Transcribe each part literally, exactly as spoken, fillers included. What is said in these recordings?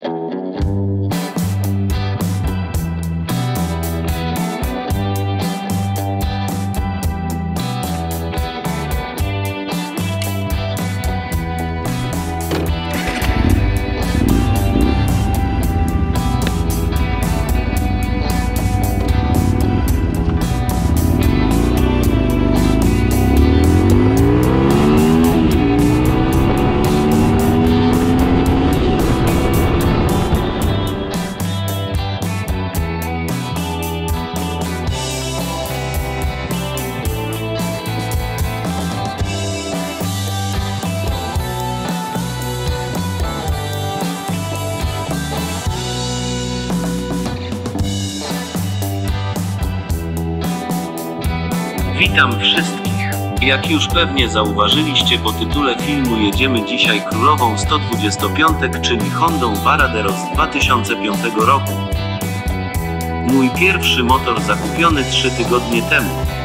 Witam wszystkich. Jak już pewnie zauważyliście po tytule filmu, jedziemy dzisiaj królową sto dwudziestopiątek, czyli Hondą Varadero z dwa tysiące piątego roku. Mój pierwszy motor zakupiony trzy tygodnie temu.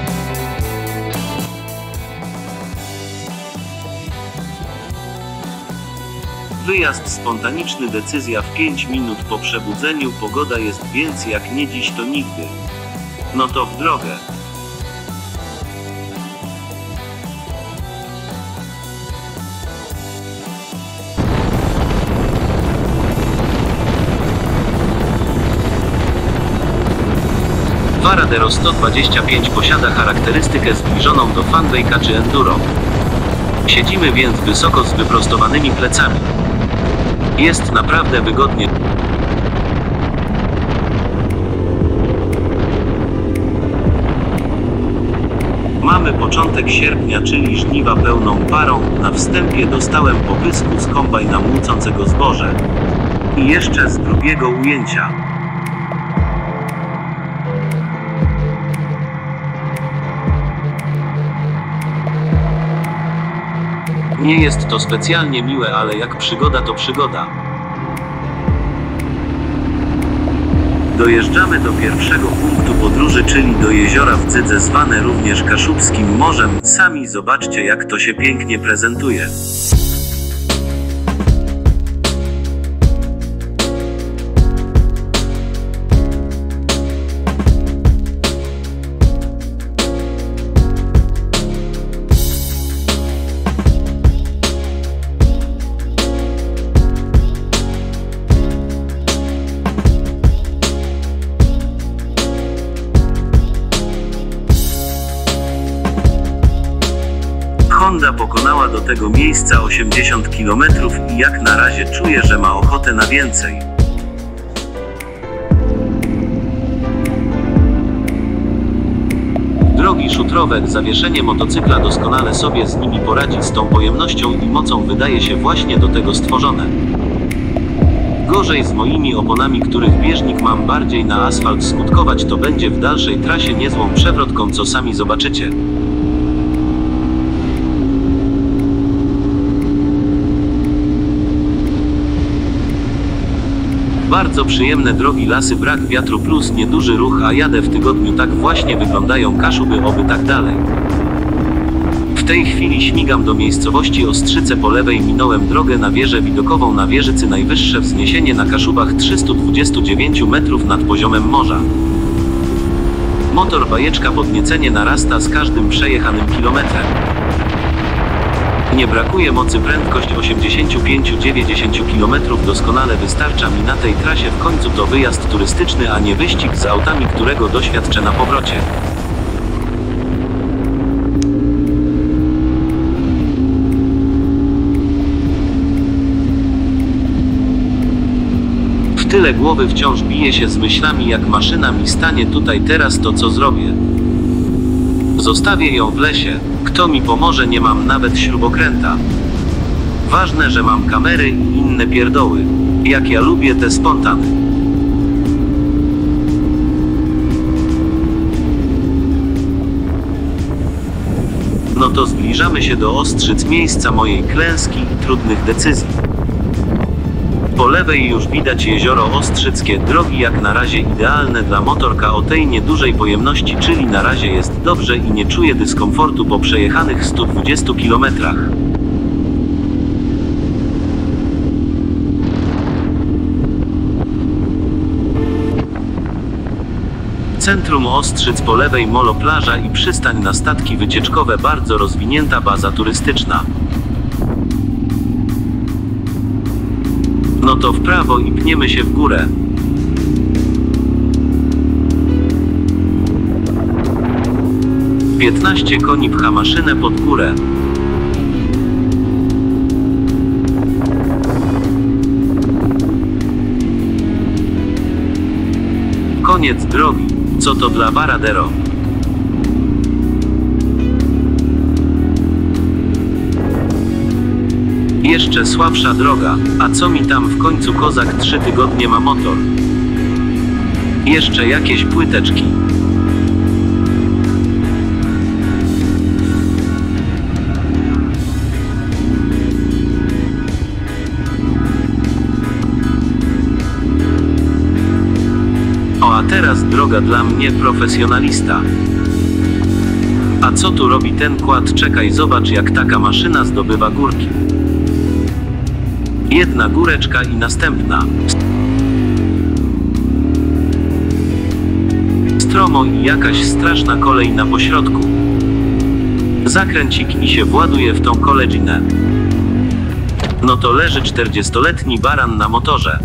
Wyjazd spontaniczny, decyzja w pięć minut po przebudzeniu, pogoda jest więc jak nie dziś to nigdy. No to w drogę. Varadero sto dwadzieścia pięć posiada charakterystykę zbliżoną do Funbike'a czy Enduro. Siedzimy więc wysoko z wyprostowanymi plecami. Jest naprawdę wygodnie. Mamy początek sierpnia, czyli żniwa pełną parą. Na wstępie dostałem popysku z kombajna młócącego zboże. I jeszcze z drugiego ujęcia. Nie jest to specjalnie miłe, ale jak przygoda to przygoda. Dojeżdżamy do pierwszego punktu podróży, czyli do jeziora w Dzydze, zwane również Kaszubskim Morzem. Sami zobaczcie, jak to się pięknie prezentuje. Honda pokonała do tego miejsca osiemdziesiąt kilometrów i jak na razie czuję, że ma ochotę na więcej. Drogi szutrowek, zawieszenie motocykla doskonale sobie z nimi poradzi, z tą pojemnością i mocą wydaje się właśnie do tego stworzone. Gorzej z moimi oponami, których bieżnik mam bardziej na asfalt. Skutkować to będzie w dalszej trasie niezłą przewrotką, co sami zobaczycie. Bardzo przyjemne drogi, lasy, brak wiatru plus nieduży ruch, a jadę w tygodniu. Tak właśnie wyglądają Kaszuby, oby tak dalej. W tej chwili śmigam do miejscowości Ostrzyce. Po lewej minąłem drogę na wieżę widokową na Wieżycy. Najwyższe wzniesienie na Kaszubach trzysta dwadzieścia dziewięć metrów nad poziomem morza. Motor bajeczka, podniecenie narasta z każdym przejechanym kilometrem. Nie brakuje mocy, prędkość osiemdziesiąt pięć do dziewięćdziesięciu kilometrów doskonale wystarcza mi na tej trasie. W końcu to wyjazd turystyczny, a nie wyścig z autami, którego doświadczę na powrocie. W tyle głowy wciąż bije się z myślami, jak maszyna mi stanie tutaj teraz, to co zrobię? Zostawię ją w lesie. Kto mi pomoże? Nie mam nawet śrubokręta. Ważne, że mam kamery i inne pierdoły. Jak ja lubię te spontany. No to zbliżamy się do Ostrzyc, miejsca mojej klęski i trudnych decyzji. Po lewej już widać jezioro Ostrzyckie. Drogi jak na razie idealne dla motorka o tej niedużej pojemności, czyli na razie jest dobrze i nie czuję dyskomfortu po przejechanych stu dwudziestu kilometrach. Centrum Ostrzyc po lewej molo plaża i przystań na statki wycieczkowe, bardzo rozwinięta baza turystyczna. No to w prawo i pniemy się w górę. piętnaście koni pcha maszynę pod górę. Koniec drogi. Co to dla Varadero? Jeszcze słabsza droga. A co mi tam w końcu kozak trzy tygodnie ma motor? Jeszcze jakieś płyteczki. A teraz droga dla mnie profesjonalista. A co tu robi ten kład? Czekaj, zobacz jak taka maszyna zdobywa górki. Jedna góreczka i następna. Stromo i jakaś straszna kolej na pośrodku. Zakręcik i się właduje w tą kolejinę. No to leży czterdziestoletni baran na motorze.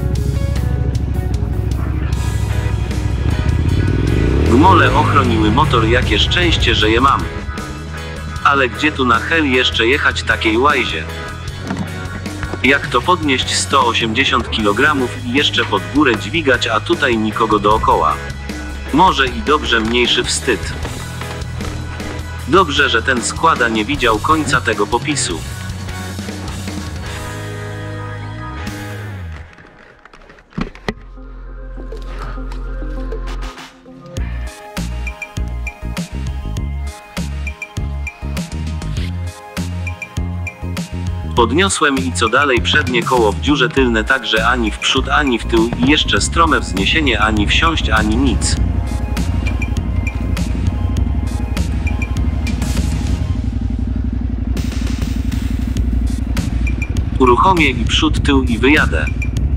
Gmole ochroniły motor, jakie szczęście, że je mam. Ale gdzie tu na hel jeszcze jechać takiej łajzie? Jak to podnieść sto osiemdziesiąt kilogramów i jeszcze pod górę dźwigać, a tutaj nikogo dookoła? Może i dobrze, mniejszy wstyd. Dobrze, że ten składa nie widział końca tego popisu. Podniosłem i co dalej? Przednie koło w dziurze, tylne także ani w przód, ani w tył i jeszcze strome wzniesienie, ani wsiąść, ani nic. Uruchomię i przód, tył i wyjadę.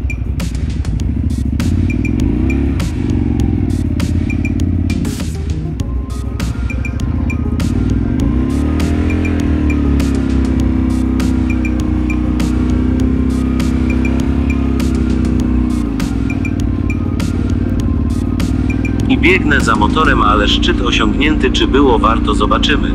I biegnę za motorem, ale szczyt osiągnięty, czy było warto, zobaczymy.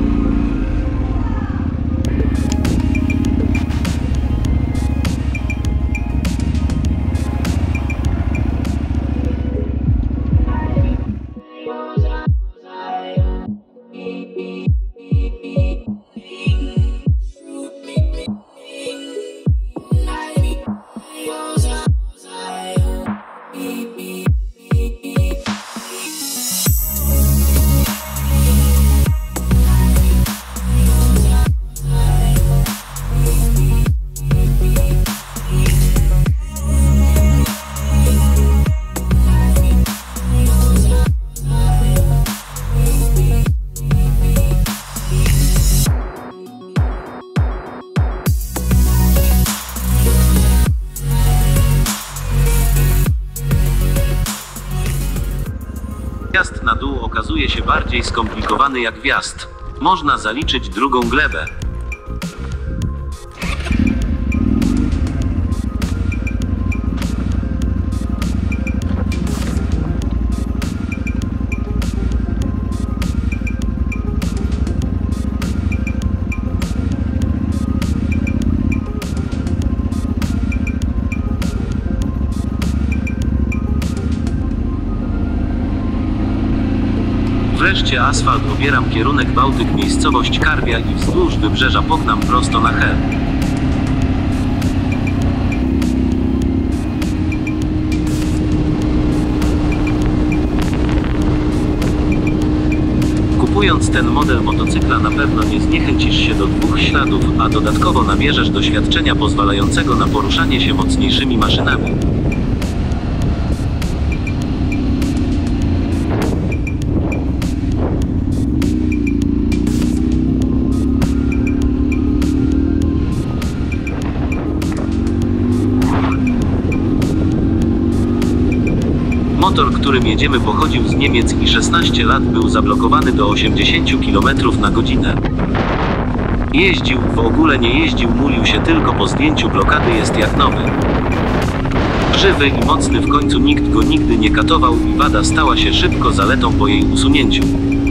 Wjazd na dół okazuje się bardziej skomplikowany jak wjazd. Można zaliczyć drugą glebę. Wreszcie asfalt, obieram kierunek Bałtyk, miejscowość Karwia i wzdłuż wybrzeża pognam prosto na hel. Kupując ten model motocykla na pewno nie zniechęcisz się do dwóch śladów, a dodatkowo nabierzesz doświadczenia pozwalającego na poruszanie się mocniejszymi maszynami. Motor, którym jedziemy, pochodził z Niemiec i szesnaście lat był zablokowany do osiemdziesięciu kilometrów na godzinę. Jeździł, w ogóle nie jeździł, mulił się tylko, po zdjęciu blokady jest jak nowy. Żywy i mocny, w końcu nikt go nigdy nie katował i wada stała się szybko zaletą po jej usunięciu.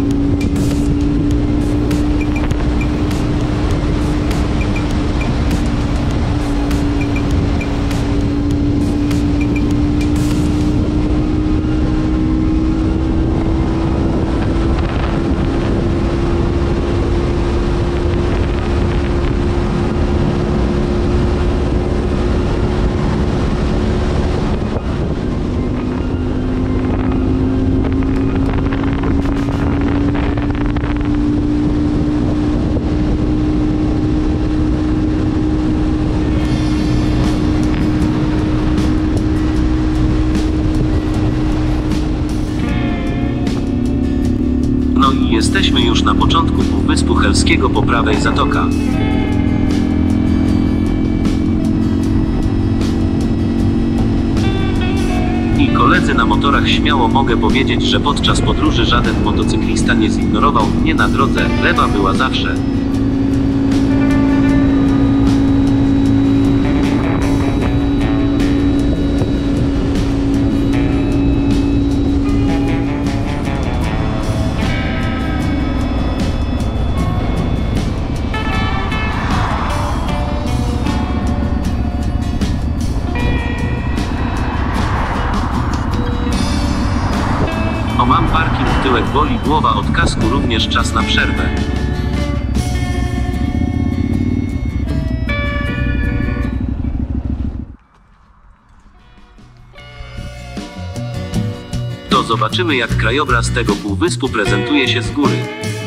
No i jesteśmy już na początku Półwyspu Helskiego, po prawej zatoka. I koledzy na motorach, śmiało mogę powiedzieć, że podczas podróży żaden motocyklista nie zignorował mnie na drodze, lewa była zawsze. O, mam parking, tyłek boli, głowa od kasku, również czas na przerwę. To zobaczymy, jak krajobraz tego półwyspu prezentuje się z góry.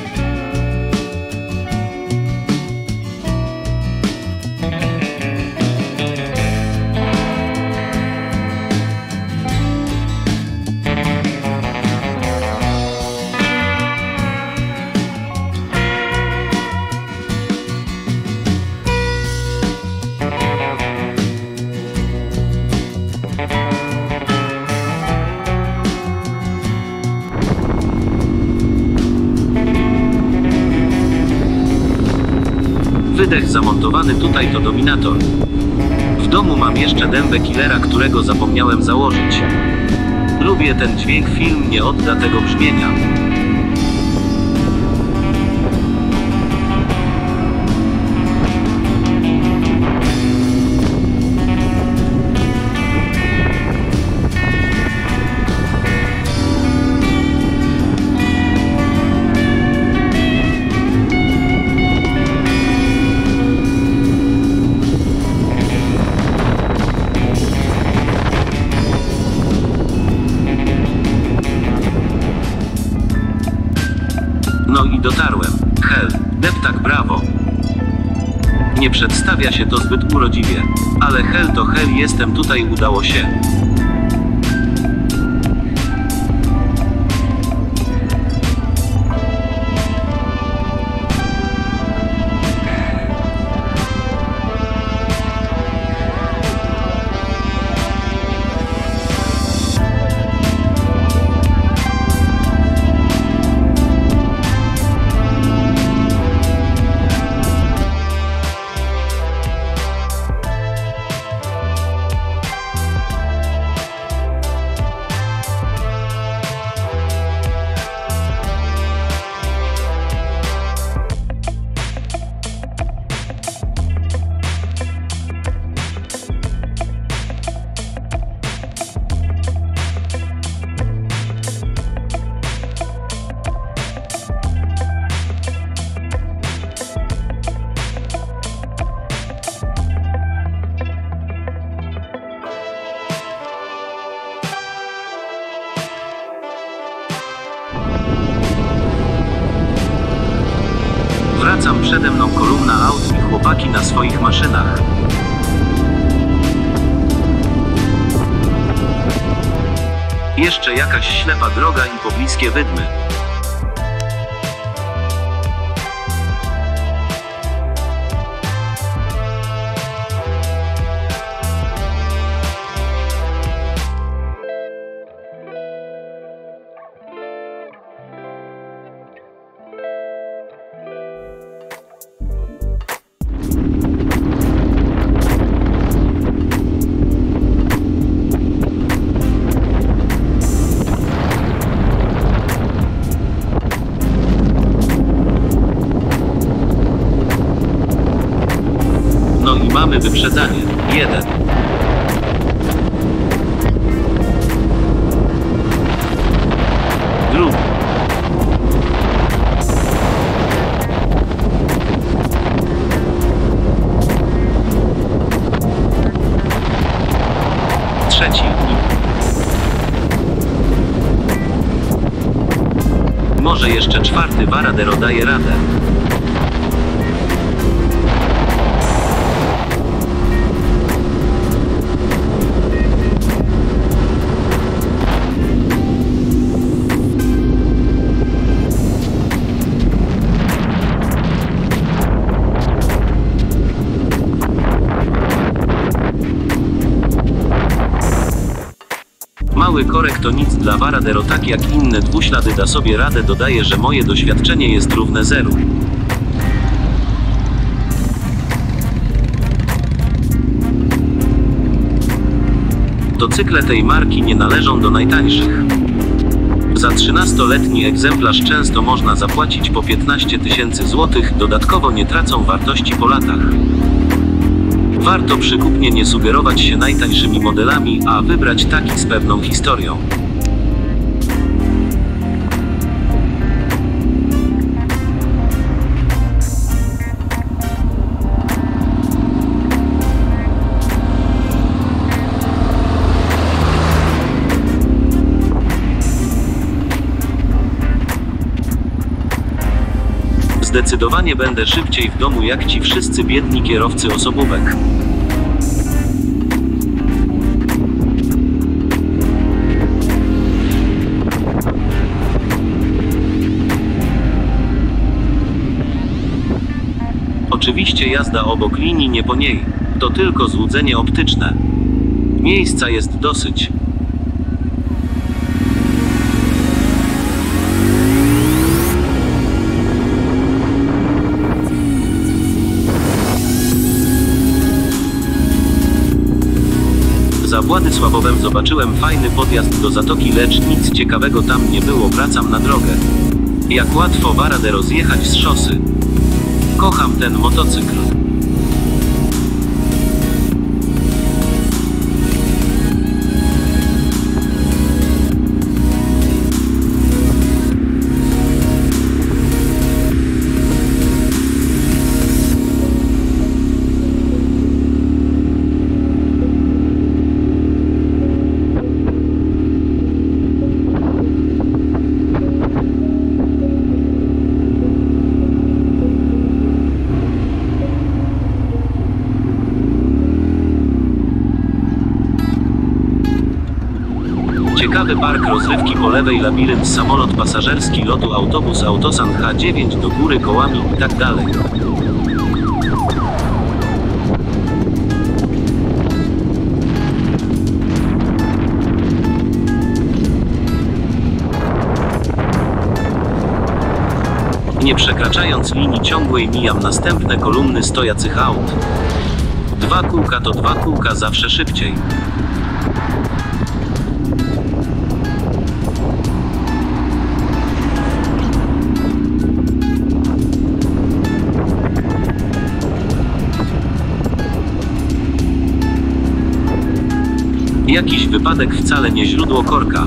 Wydech zamontowany tutaj to Dominator. W domu mam jeszcze dębę Killera, którego zapomniałem założyć. Lubię ten dźwięk, film nie odda tego brzmienia. No i dotarłem. Hel, deptak, brawo. Nie przedstawia się to zbyt urodziwie. Ale hel to hel, jestem tutaj, udało się. Wracam, przede mną kolumna aut i chłopaki na swoich maszynach. Jeszcze jakaś ślepa droga i pobliskie wydmy. Mamy wyprzedzanie. Jeden. Drugi. Trzeci. Może jeszcze czwarty. Varadero daje radę. Mały korek to nic dla Varadero, tak jak inne dwuślady da sobie radę. Dodaje, że moje doświadczenie jest równe zeru. Motocykle tej marki nie należą do najtańszych. Za trzynastoletni egzemplarz często można zapłacić po piętnaście tysięcy złotych, dodatkowo nie tracą wartości po latach. Warto przy kupnie nie sugerować się najtańszymi modelami, a wybrać taki z pewną historią. Zdecydowanie będę szybciej w domu jak ci wszyscy biedni kierowcy osobówek. Oczywiście jazda obok linii, nie po niej. To tylko złudzenie optyczne. Miejsca jest dosyć. Za Władysławowem zobaczyłem fajny podjazd do zatoki, lecz nic ciekawego tam nie było. Wracam na drogę. Jak łatwo Varadero zjechać z szosy. Kocham ten motocykl. Ciekawy park rozrywki po lewej, labirynt, samolot pasażerski, lotu, autobus, autosan H dziewięć, do góry kołami i tak dalej. Nie przekraczając linii ciągłej mijam następne kolumny stojących aut. Dwa kółka to dwa kółka, zawsze szybciej. Jakiś wypadek, wcale nie źródło korka.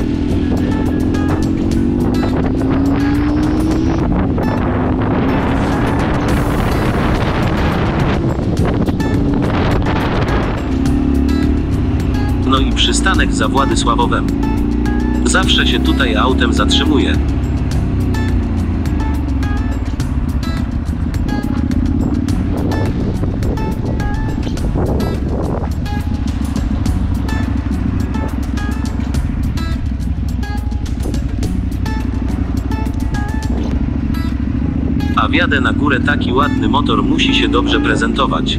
No i przystanek za Władysławowem. Zawsze się tutaj autem zatrzymuję. A wjadę na górę, taki ładny motor musi się dobrze prezentować.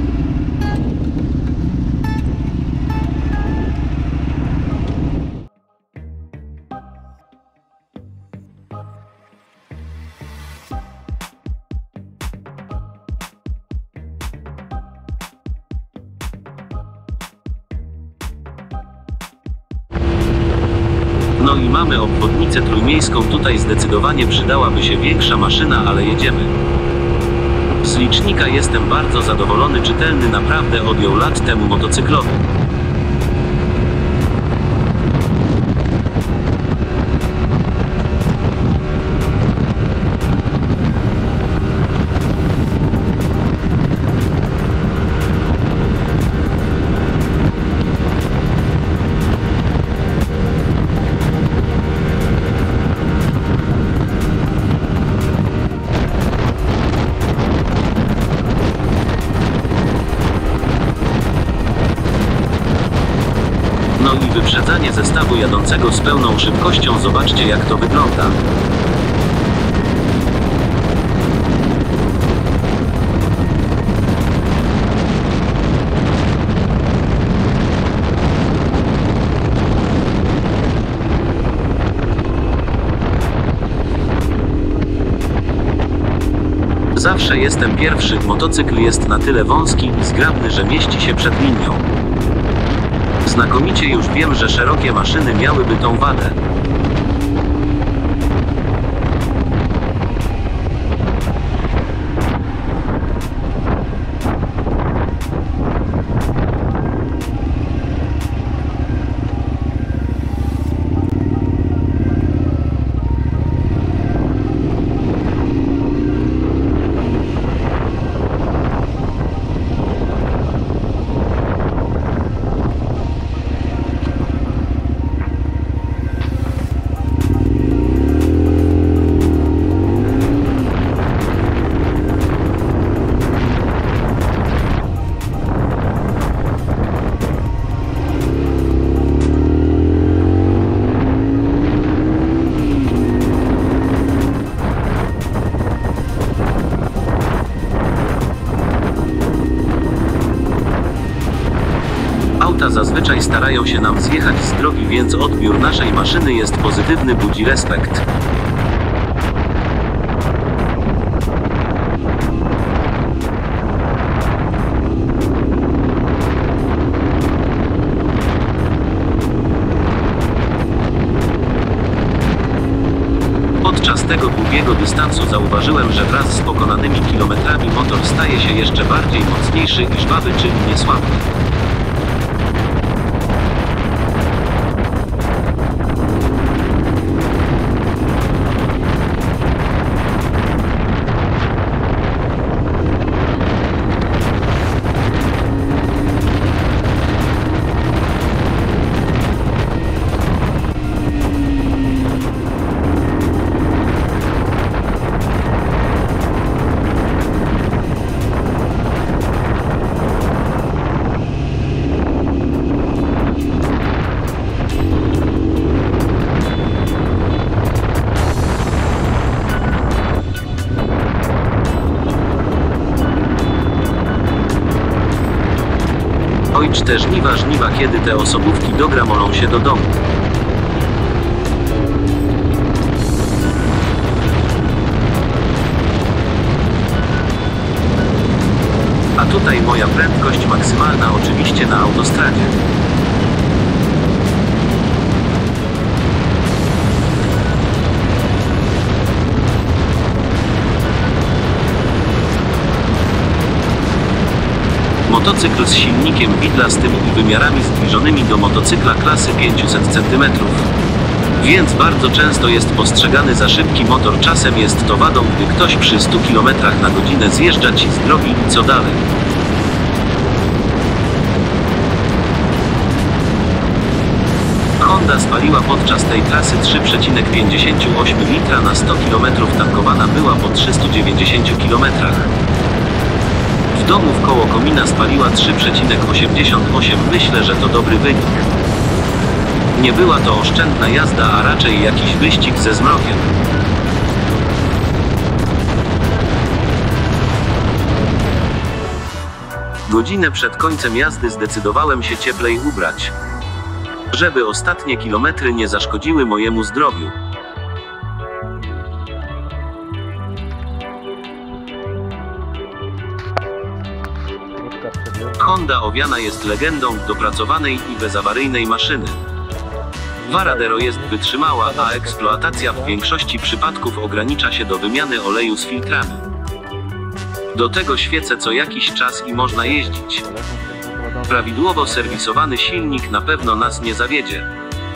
No i mamy obwodnicę trójmiejską. Tutaj zdecydowanie przydałaby się większa maszyna, ale jedziemy. Z licznika jestem bardzo zadowolony, czytelny naprawdę odjął lat temu motocyklowy. No i wyprzedzanie zestawu jadącego z pełną szybkością, zobaczcie jak to wygląda. Zawsze jestem pierwszy, motocykl jest na tyle wąski i zgrabny, że mieści się przed linią. Znakomicie, już wiem, że szerokie maszyny miałyby tą wadę. Auta zazwyczaj starają się nam zjechać z drogi, więc odbiór naszej maszyny jest pozytywny, budzi respekt. Podczas tego długiego dystansu zauważyłem, że wraz z pokonanymi kilometrami motor staje się jeszcze bardziej mocniejszy i żwawy, czyli niesłabny. Ojcz te żniwa, żniwa, kiedy te osobówki dogramolą się do domu. A tutaj moja prędkość maksymalna, oczywiście na autostradzie. Motocykl z silnikiem widlastym i wymiarami zbliżonymi do motocykla klasy pięćset centymetrów. Więc bardzo często jest postrzegany za szybki motor. Czasem jest to wadą, gdy ktoś przy stu kilometrach na godzinę zjeżdża ci z drogi i co dalej. Honda spaliła podczas tej trasy trzy przecinek pięćdziesiąt osiem litra na sto kilometrów, tankowana była po trzystu dziewięćdziesięciu kilometrach. W domu wkoło komina spaliła trzy przecinek osiemdziesiąt osiem. Myślę, że to dobry wynik. Nie była to oszczędna jazda, a raczej jakiś wyścig ze zmrokiem. Godzinę przed końcem jazdy zdecydowałem się cieplej ubrać, żeby ostatnie kilometry nie zaszkodziły mojemu zdrowiu. Honda owiana jest legendą dopracowanej i bezawaryjnej maszyny. Varadero jest wytrzymała, a eksploatacja w większości przypadków ogranicza się do wymiany oleju z filtrami. Do tego świece co jakiś czas i można jeździć. Prawidłowo serwisowany silnik na pewno nas nie zawiedzie.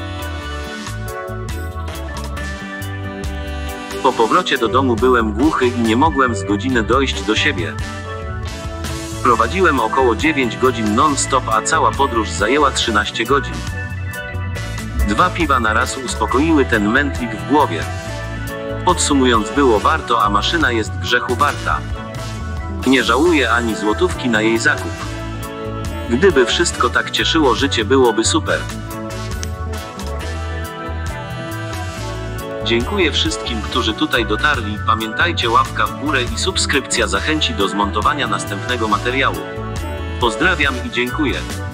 Po powrocie do domu byłem głuchy i nie mogłem z godziny dojść do siebie. Prowadziłem około dziewięć godzin non-stop, a cała podróż zajęła trzynaście godzin. Dwa piwa na raz uspokoiły ten mętlik w głowie. Podsumując, było warto, a maszyna jest grzechu warta. Nie żałuję ani złotówki na jej zakup. Gdyby wszystko tak cieszyło życie, byłoby super. Dziękuję wszystkim, którzy tutaj dotarli. Pamiętajcie, łapka w górę i subskrypcja zachęci do zmontowania następnego materiału. Pozdrawiam i dziękuję.